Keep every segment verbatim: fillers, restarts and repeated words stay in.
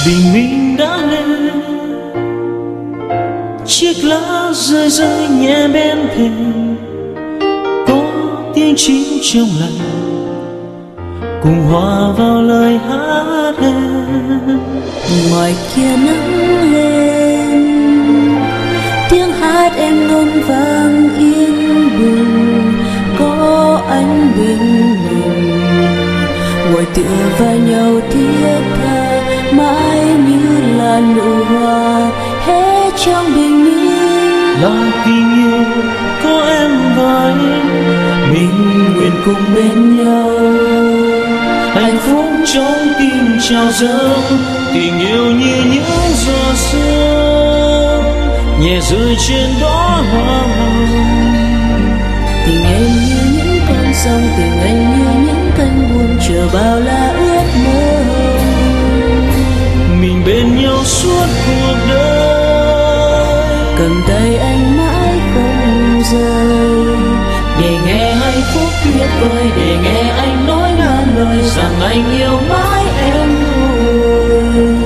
Bình minh đã lên, chiếc lá rơi rơi nhẹ bên thềm, có tiếng chim trong lành cùng hòa vào lời hát em. Ngoài kia nắng lên, tiếng hát em ngân vang yên bình, có anh bên mình ngồi tựa vai nhau thiết tha, mãi như là nụ hoa hết trong bình minh. Là tình yêu có em và anh, mình nguyện cùng bên nhau, hạnh phúc trong tim trào dâng, tình yêu như những giọt sương nhẹ rơi trên đóa hoa hồng. Tình em như những con sông, tình anh như những cơn buồn, chờ bao là ước mơ. Mình bên nhau suốt cuộc đời, cầm tay anh mãi không rời, để nghe hạnh phúc tuyệt vời, để nghe anh nói ngàn lời rằng anh yêu mãi em thôi.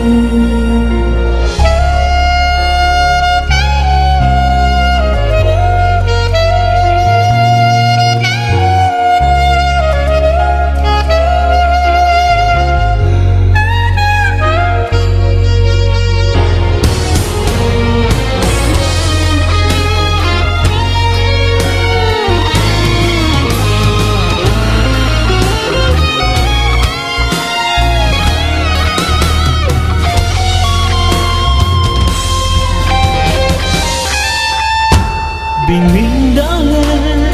Bình minh đã lên,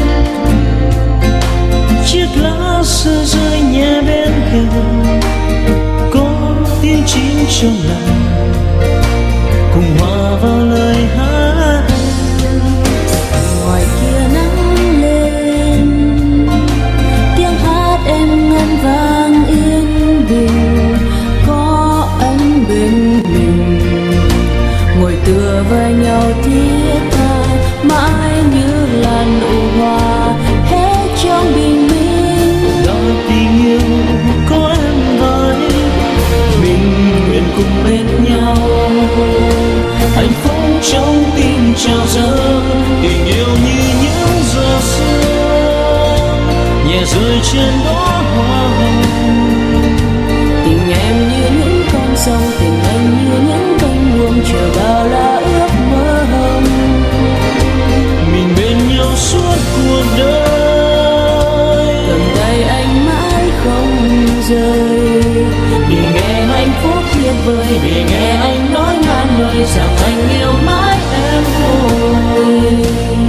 chiếc lá rơi rơi nhẹ bên thềm, có tiếng chim trong lành cùng hòa vào lời hát. ngoài kia nắng lên, tiếng hát em ngân vang yên bình, có anh bên mình ngồi tựa vai nhau thiết tha, mãi như là nụ hoa hết trong bình minh. Đó tình yêu có em với mình, nguyện cùng bên nhau, hạnh phúc trong tim trào dâng, tình yêu như những giọt sương nhẹ rơi trên đóa hoa hồng. Tình em như những con sông, tình anh như những cánh buồm, chờ bao là ước mơ hồng. Mình bên nhau suốt cuộc đời, cầm tay anh mãi không rời, để nghe hạnh phúc tuyệt vời, để nghe anh nói ngàn lời rằng anh yêu mãi em thôi.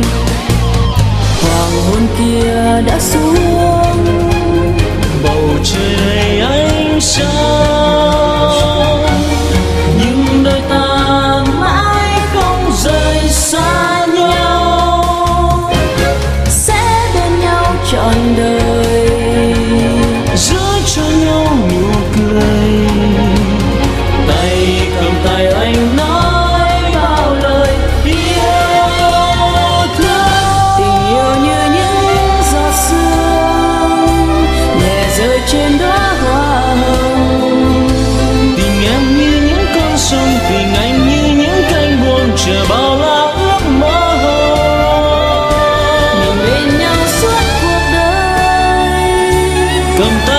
hoàng hôn kia đã xuống, Bầu trời đầy ánh sáng, nhưng đôi ta mãi không rời xa nhau, sẽ bên nhau trọn đời, giữ cho nhau nụ cười, tay cầm tay anh nói bao lời yêu thương. tình yêu như những giọt sương nhẹ rơi trên đóa hoa hồng. Tình em như những con sông, tình anh như những cánh buồm, chờ bao la ước mơ. Mình bên nhau suốt cuộc đời, Cầm tay